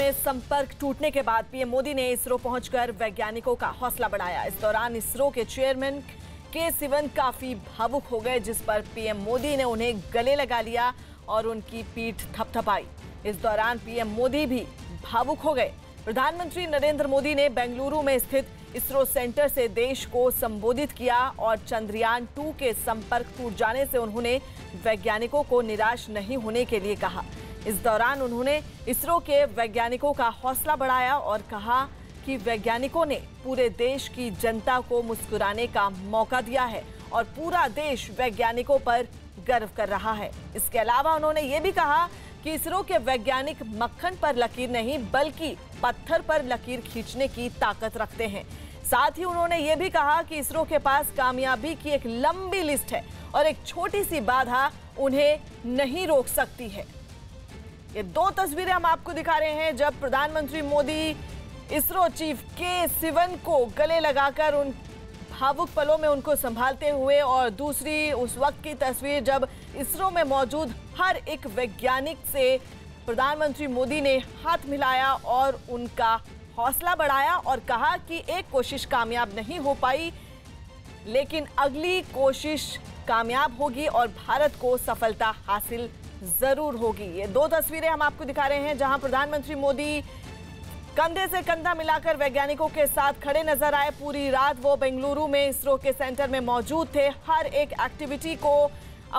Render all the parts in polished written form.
में संपर्क टूटने के बाद पीएम मोदी ने इसरो पहुंचकर वैज्ञानिकों का हौसला बढ़ाया। इस दौरान इसरो के चेयरमैन के सिवन काफी भावुक हो गए, जिस पर पीएम मोदी ने उन्हें गले लगा लिया और उनकी पीठ थपथपाई। इस दौरान पीएम मोदी भी भावुक हो गए। प्रधानमंत्री नरेंद्र मोदी ने बेंगलुरु में स्थित इसरो सेंटर से देश को संबोधित किया और चंद्रयान 2 के संपर्क टूट जाने से उन्होंने वैज्ञानिकों को निराश नहीं होने के लिए कहा। इस दौरान उन्होंने इसरो के वैज्ञानिकों का हौसला बढ़ाया और कहा कि वैज्ञानिकों ने पूरे देश की जनता को मुस्कुराने का मौका दिया है और पूरा देश वैज्ञानिकों पर गर्व कर रहा है। इसके अलावा उन्होंने ये भी कहा कि इसरो के वैज्ञानिक मक्खन पर लकीर नहीं बल्कि पत्थर पर लकीर खींचने की ताकत रखते हैं। साथ ही उन्होंने ये भी कहा कि इसरो के पास कामयाबी की एक लंबी लिस्ट है और एक छोटी सी बाधा उन्हें नहीं रोक सकती है। ये दो तस्वीरें हम आपको दिखा रहे हैं जब प्रधानमंत्री मोदी इसरो चीफ के सिवन को गले लगाकर उन भावुक पलों में उनको संभालते हुए, और दूसरी उस वक्त की तस्वीर जब इसरो में मौजूद हर एक वैज्ञानिक से प्रधानमंत्री मोदी ने हाथ मिलाया और उनका हौसला बढ़ाया और कहा कि एक कोशिश कामयाब नहीं हो पाई, लेकिन अगली कोशिश कामयाब होगी और भारत को सफलता हासिल जरूर होगी। ये दो तस्वीरें हम आपको दिखा रहे हैं जहां प्रधानमंत्री मोदी कंधे से कंधा मिलाकर वैज्ञानिकों के साथ खड़े नजर आए। पूरी रात वो बेंगलुरु में इसरो के सेंटर में मौजूद थे, हर एक एक्टिविटी को अब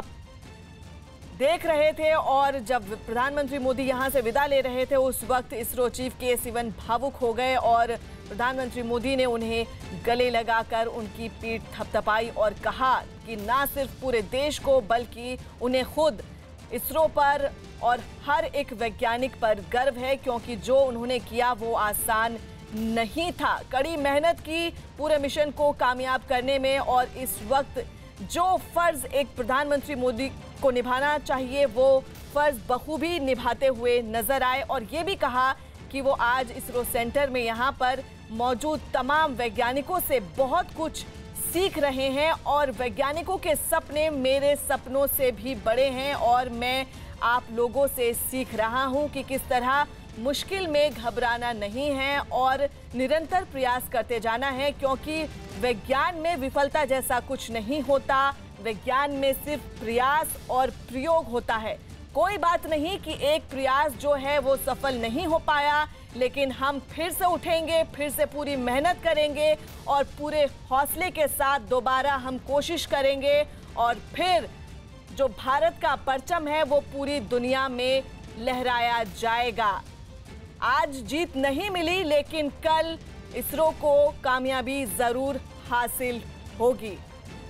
देख रहे थे और जब प्रधानमंत्री मोदी यहां से विदा ले रहे थे उस वक्त इसरो चीफ के सिवन भावुक हो गए और प्रधानमंत्री मोदी ने उन्हें गले लगाकर उनकी पीठ थपथपाई और कहा कि ना सिर्फ पूरे देश को बल्कि उन्हें खुद इसरो पर और हर एक वैज्ञानिक पर गर्व है, क्योंकि जो उन्होंने किया वो आसान नहीं था। कड़ी मेहनत की पूरे मिशन को कामयाब करने में और इस वक्त जो फर्ज एक प्रधानमंत्री मोदी को निभाना चाहिए वो फर्ज बखूबी निभाते हुए नजर आए और ये भी कहा कि वो आज इसरो सेंटर में यहाँ पर मौजूद तमाम वैज्ञानिकों से बहुत कुछ सीख रहे हैं और वैज्ञानिकों के सपने मेरे सपनों से भी बड़े हैं और मैं आप लोगों से सीख रहा हूं कि किस तरह मुश्किल में घबराना नहीं है और निरंतर प्रयास करते जाना है, क्योंकि विज्ञान में विफलता जैसा कुछ नहीं होता। विज्ञान में सिर्फ प्रयास और प्रयोग होता है। कोई बात नहीं कि एक प्रयास जो है वो सफल नहीं हो पाया, लेकिन हम फिर से उठेंगे, फिर से पूरी मेहनत करेंगे और पूरे हौसले के साथ दोबारा हम कोशिश करेंगे और फिर जो भारत का परचम है वो पूरी दुनिया में लहराया जाएगा। आज जीत नहीं मिली, लेकिन कल इसरो को कामयाबी जरूर हासिल होगी।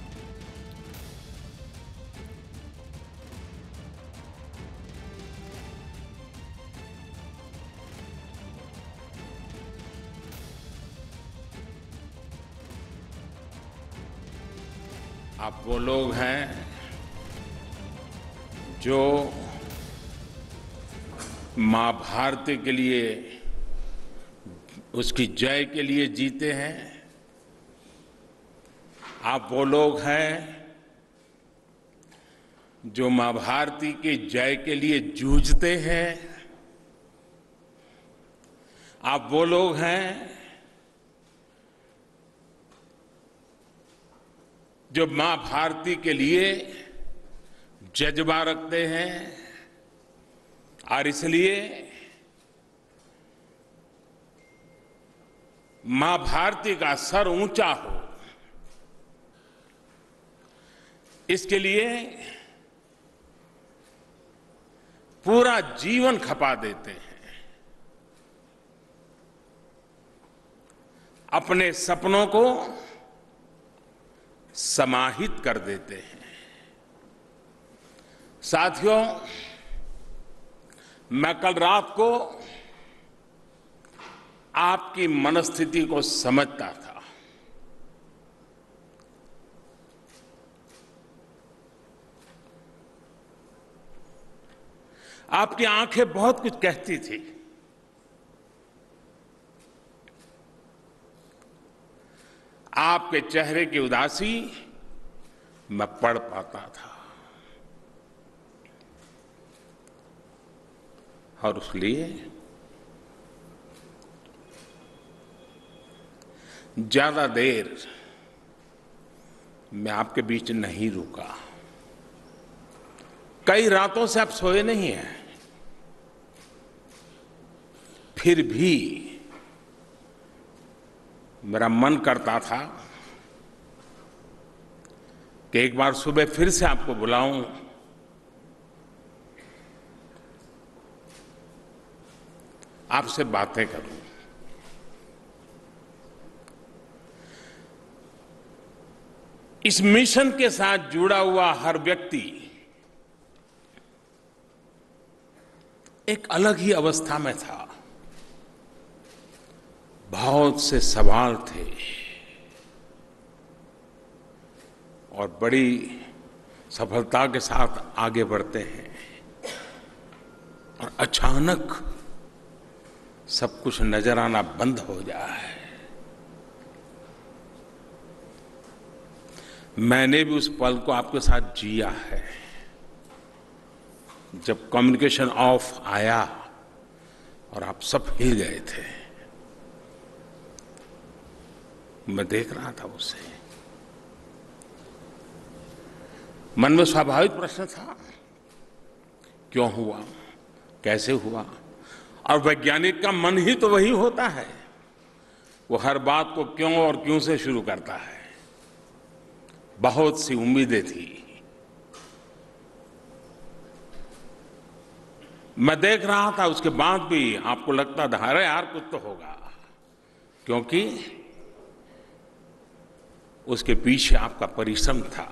आप वो लोग हैं जो मां भारती के लिए, उसकी जय के लिए जीते हैं। आप वो लोग हैं जो मां भारती के जय के लिए जूझते हैं। आप वो लोग हैं जो मां भारती के लिए जज्बा रखते हैं और इसलिए मां भारती का सर ऊंचा हो, इसके लिए पूरा जीवन खपा देते हैं। अपने सपनों को समाहित कर देते हैं। साथियों, मैं कल रात को आपकी मनस्थिति को समझता था। आपकी आंखें बहुत कुछ कहती थी। आपके चेहरे की उदासी मैं पढ़ पाता था और इसलिए ज्यादा देर मैं आपके बीच नहीं रुका। कई रातों से आप सोए नहीं हैं, फिर भी मेरा मन करता था कि एक बार सुबह फिर से आपको बुलाऊं, आपसे बातें करूं। इस मिशन के साथ जुड़ा हुआ हर व्यक्ति एक अलग ही अवस्था में था। बहुत से सवाल थे और बड़ी सफलता के साथ आगे बढ़ते हैं और अचानक सब कुछ नजर आना बंद हो जाए। मैंने भी उस पल को आपके साथ जिया है, जब कम्युनिकेशन ऑफ आया और आप सब हिल गए थे। मैं देख रहा था उसे। मन में स्वाभाविक प्रश्न था, क्यों हुआ, कैसे हुआ। और वैज्ञानिक का मन ही तो वही होता है, वो हर बात को क्यों और क्यों से शुरू करता है। बहुत सी उम्मीदें थी। मैं देख रहा था, उसके बाद भी आपको लगता था अरे यार कुछ तो होगा, क्योंकि उसके पीछे आपका परिश्रम था।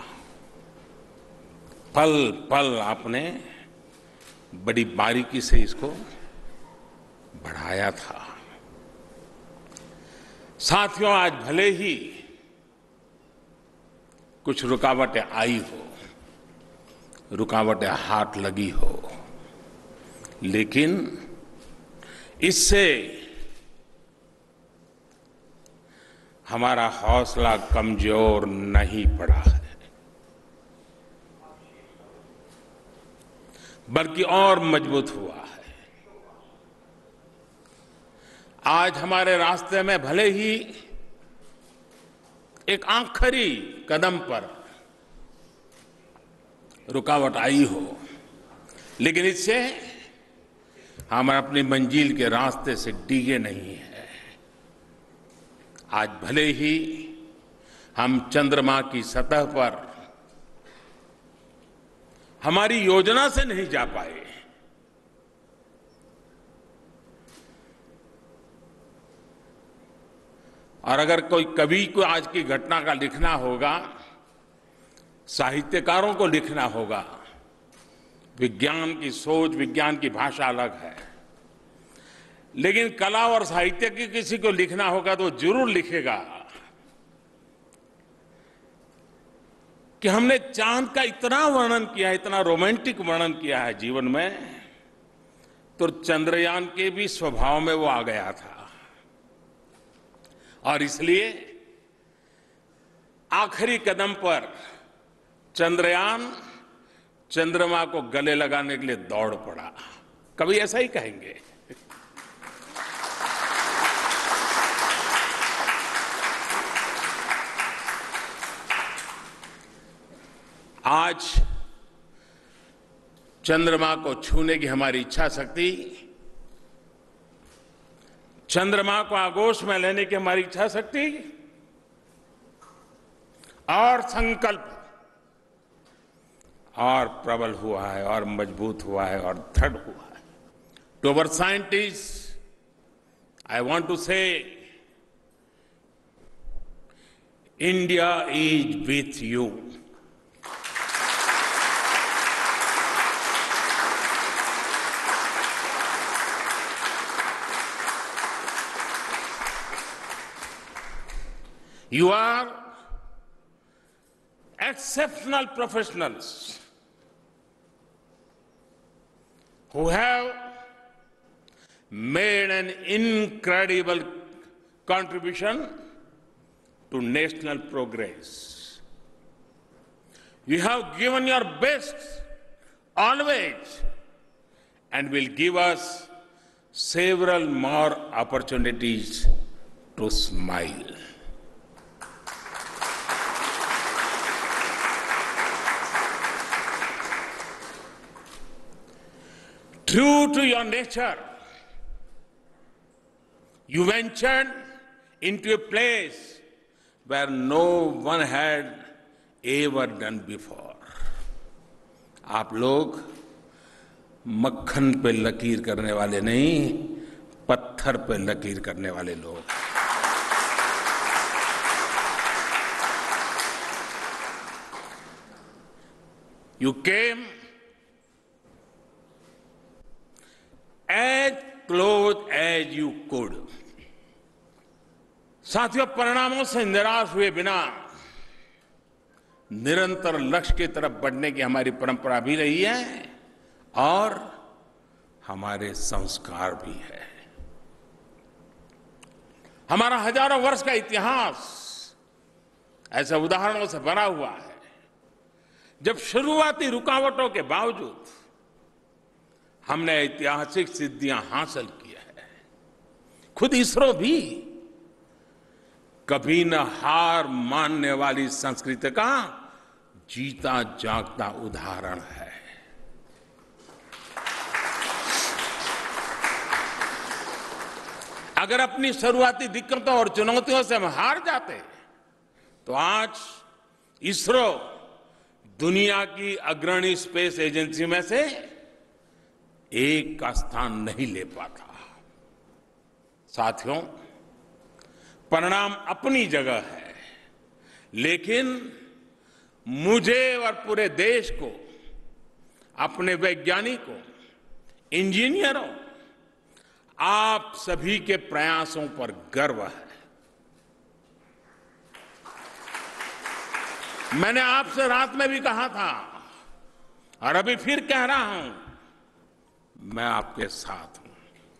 पल पल आपने बड़ी बारीकी से इसको बढ़ाया था। साथियों, आज भले ही कुछ रुकावटें आई हो, रुकावटें हाथ लगी हो, लेकिन इससे हमारा हौसला कमजोर नहीं पड़ा है, बल्कि और मजबूत हुआ है। आज हमारे रास्ते में भले ही एक आखिरी कदम पर रुकावट आई हो, लेकिन इससे हम अपनी मंजिल के रास्ते से डिगे नहीं हैं। आज भले ही हम चंद्रमा की सतह पर हमारी योजना से नहीं जा पाए, और अगर कोई कवि को आज की घटना का लिखना होगा, साहित्यकारों को लिखना होगा, विज्ञान की सोच, विज्ञान की भाषा अलग है, लेकिन कला और साहित्य की किसी को लिखना होगा तो जरूर लिखेगा कि हमने चांद का इतना वर्णन किया है, इतना रोमांटिक वर्णन किया है जीवन में, तो चंद्रयान के भी स्वभाव में वो आ गया था। और इसलिए आखिरी कदम पर चंद्रयान चंद्रमा को गले लगाने के लिए दौड़ पड़ा। कभी ऐसा ही कहेंगे। आज चंद्रमा को छूने की हमारी इच्छा शक्ति, चंद्रमा को आगोश में लेने की हमारी इच्छा शक्ति और संकल्प और प्रबल हुआ है, और मजबूत हुआ है, और दृढ़ हुआ है। To our scientist I want to say, India is with you. You are exceptional professionals who have made an incredible contribution to national progress. You have given your best always and will give us several more opportunities to smile. True to your nature, you ventured into a place where no one had ever done before. आप लोग मक्खन पे लकीर करने वाले नहीं, पत्थर पे लकीर करने वाले लोग। You came as close as you could. साथियों, परिणामों से निराश हुए बिना निरंतर लक्ष्य की तरफ बढ़ने की हमारी परंपरा भी रही है और हमारे संस्कार भी है। हमारा हजारों वर्ष का इतिहास ऐसे उदाहरणों से भरा हुआ है जब शुरुआती रुकावटों के बावजूद हमने ऐतिहासिक सिद्धियां हासिल की है। खुद इसरो भी कभी न हार मानने वाली संस्कृति का जीता जागता उदाहरण है। अगर अपनी शुरुआती दिक्कतों और चुनौतियों से हम हार जाते तो आज इसरो दुनिया की अग्रणी स्पेस एजेंसी में से एक का स्थान नहीं ले पाता। साथियों, परिणाम अपनी जगह है, लेकिन मुझे और पूरे देश को, अपने वैज्ञानिकों, इंजीनियरों, आप सभी के प्रयासों पर गर्व है। मैंने आपसे रात में भी कहा था और अभी फिर कह रहा हूं, मैं आपके साथ हूं।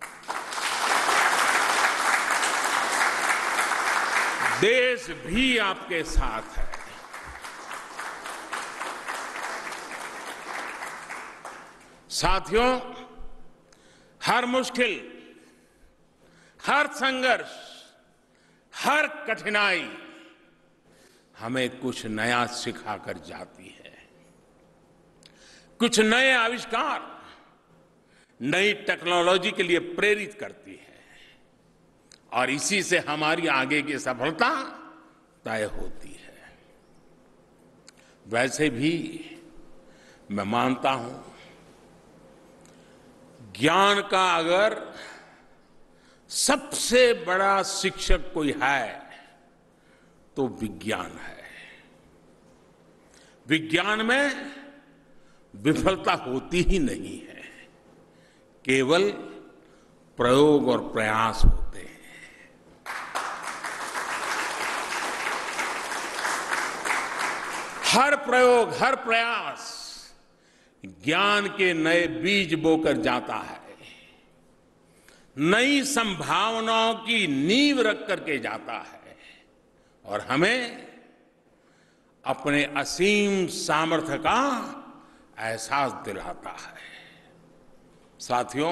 देश भी आपके साथ है। साथियों, हर मुश्किल, हर संघर्ष, हर कठिनाई हमें कुछ नया सिखा कर जाती है। कुछ नए आविष्कार, नई टेक्नोलॉजी के लिए प्रेरित करती है और इसी से हमारी आगे की सफलता तय होती है। वैसे भी मैं मानता हूं, ज्ञान का अगर सबसे बड़ा शिक्षक कोई है तो विज्ञान है। विज्ञान में विफलता होती ही नहीं है, केवल प्रयोग और प्रयास होते हैं। हर प्रयोग, हर प्रयास ज्ञान के नए बीज बोकर जाता है, नई संभावनाओं की नींव रख करके जाता है और हमें अपने असीम सामर्थ्य का एहसास दिलाता है। साथियों,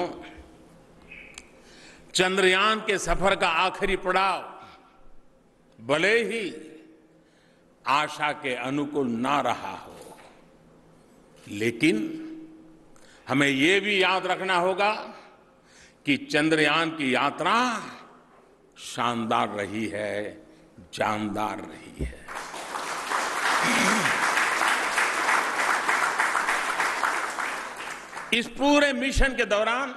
चंद्रयान के सफर का आखिरी पड़ाव भले ही आशा के अनुकूल ना रहा हो, लेकिन हमें ये भी याद रखना होगा कि चंद्रयान की यात्रा शानदार रही है, जानदार रही है। इस पूरे मिशन के दौरान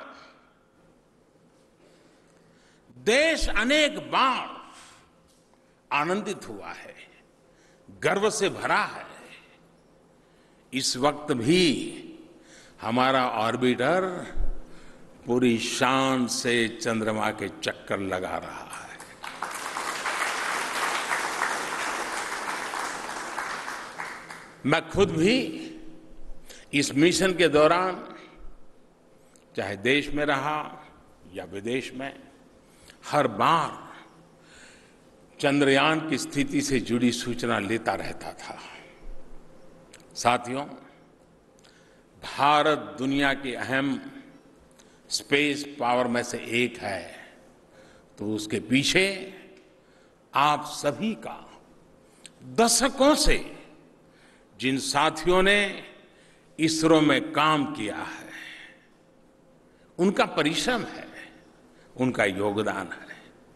देश अनेक बार आनंदित हुआ है, गर्व से भरा है। इस वक्त भी हमारा ऑर्बिटर पूरी शान से चंद्रमा के चक्कर लगा रहा है। मैं खुद भी इस मिशन के दौरान चाहे देश में रहा या विदेश में, हर बार चंद्रयान की स्थिति से जुड़ी सूचना लेता रहता था। साथियों, भारत दुनिया की अहम स्पेस पावर में से एक है, तो उसके पीछे आप सभी का दशकों से जिन साथियों ने इसरो में काम किया है, उनका परिश्रम है, उनका योगदान है।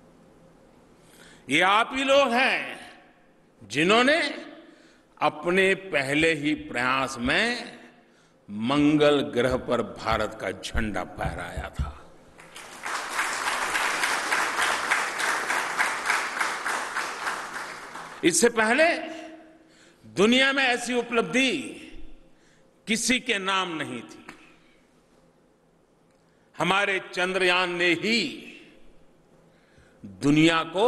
ये आप ही लोग हैं जिन्होंने अपने पहले ही प्रयास में मंगल ग्रह पर भारत का झंडा फहराया था। इससे पहले दुनिया में ऐसी उपलब्धि किसी के नाम नहीं थी। हमारे चंद्रयान ने ही दुनिया को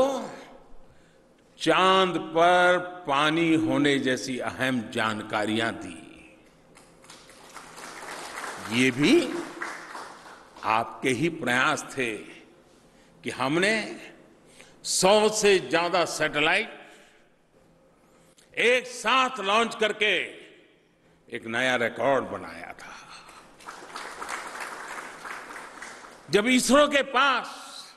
चांद पर पानी होने जैसी अहम जानकारियां दी। ये भी आपके ही प्रयास थे कि हमने 100 से ज्यादा सैटेलाइट एक साथ लॉन्च करके एक नया रिकॉर्ड बनाया था। जब इसरो के पास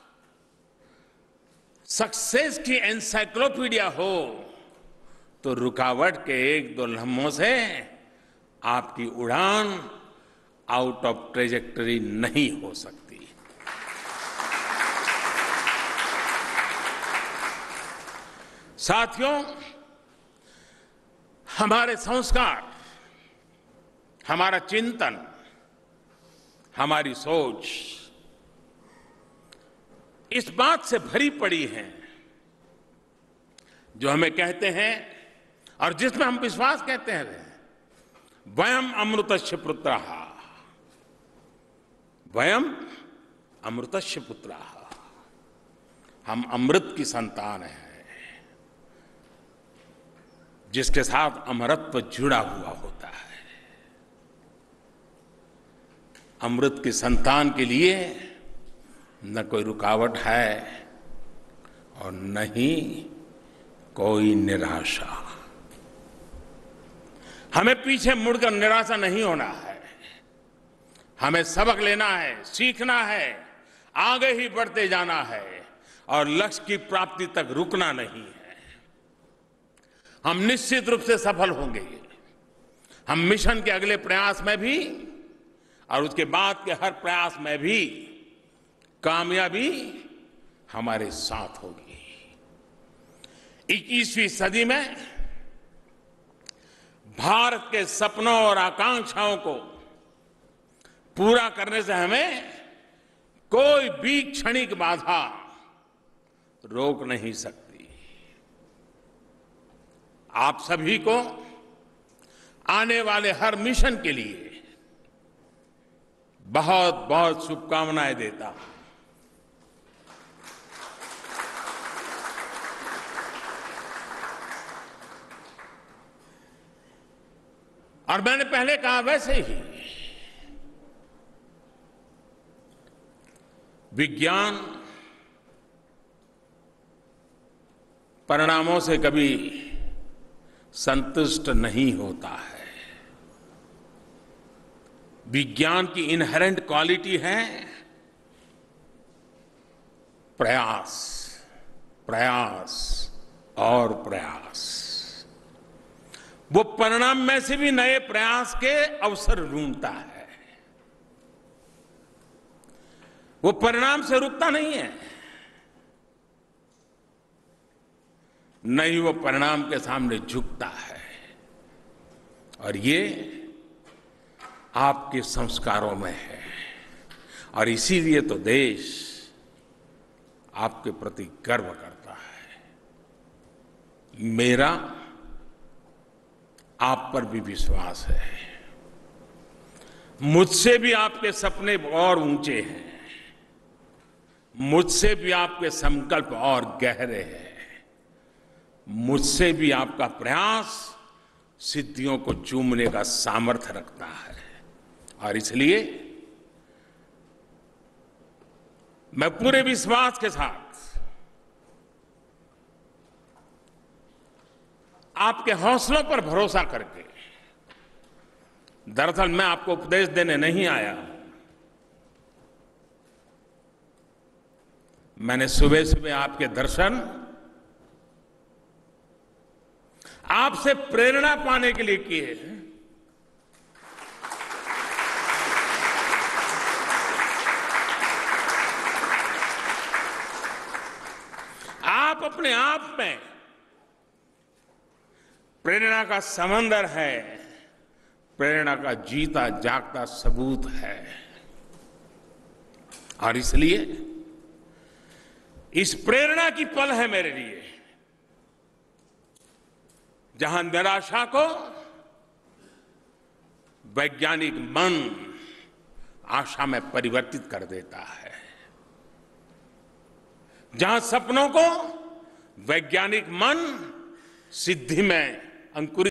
सक्सेस की एनसाइक्लोपीडिया हो तो रुकावट के 1-2 लम्हों से आपकी उड़ान आउट ऑफ ट्रेजेक्टरी नहीं हो सकती। साथियों, हमारे संस्कार, हमारा चिंतन, हमारी सोच इस बात से भरी पड़ी है, जो हमें कहते हैं और जिसमें हम विश्वास कहते हैं, वयम अमृतस्य पुत्रः, वयम अमृतस्य पुत्रः, हम अमृत की संतान हैं, जिसके साथ अमरत्व जुड़ा हुआ होता है। अमृत की संतान के लिए न कोई रुकावट है और न ही कोई निराशा। हमें पीछे मुड़कर निराशा नहीं होना है। हमें सबक लेना है, सीखना है, आगे ही बढ़ते जाना है और लक्ष्य की प्राप्ति तक रुकना नहीं है। हम निश्चित रूप से सफल होंगे। हम मिशन के अगले प्रयास में भी और उसके बाद के हर प्रयास में भी कामयाबी हमारे साथ होगी। 21वीं सदी में भारत के सपनों और आकांक्षाओं को पूरा करने से हमें कोई भी क्षणिक बाधा रोक नहीं सकती। आप सभी को आने वाले हर मिशन के लिए बहुत बहुत शुभकामनाएं देता हूं। और मैंने पहले कहा वैसे ही विज्ञान परिणामों से कभी संतुष्ट नहीं होता है। विज्ञान की इनहेरेंट क्वालिटी है प्रयास, प्रयास और प्रयास। वो परिणाम में से भी नए प्रयास के अवसर ढूंढता है। वो परिणाम से रुकता नहीं है, नहीं वो परिणाम के सामने झुकता है। और ये आपके संस्कारों में है और इसीलिए तो देश आपके प्रति गर्व करता है। मेरा आप पर भी विश्वास है। मुझसे भी आपके सपने और ऊंचे हैं, मुझसे भी आपके संकल्प और गहरे हैं, मुझसे भी आपका प्रयास सिद्धियों को चूमने का सामर्थ्य रखता है। और इसलिए मैं पूरे विश्वास के साथ आपके हौसलों पर भरोसा करके, दरअसल मैं आपको उपदेश देने नहीं आया, मैंने सुबह सुबह आपके दर्शन आपसे प्रेरणा पाने के लिए किए। अपने आप में प्रेरणा का समंदर है, प्रेरणा का जीता जागता सबूत है। और इसलिए इस प्रेरणा की पल है मेरे लिए, जहां निराशा को वैज्ञानिक मन आशा में परिवर्तित कर देता है, जहां सपनों को वैज्ञानिक मन सिद्धि में अंकुरित